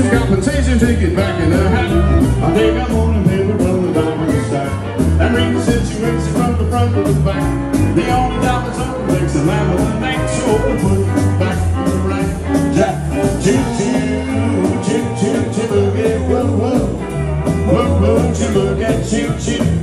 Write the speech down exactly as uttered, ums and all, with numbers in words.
some compensation ticket back in the hat. I think I'm on a paper from the back of the stack and read the situation from the front to the back. The only doubt is over makes a man with a neck, so put it back to the right. Jack, choo choo, choo choo, choo boogie, whoa whoa, whoa whoa, choo boogie, choo choo.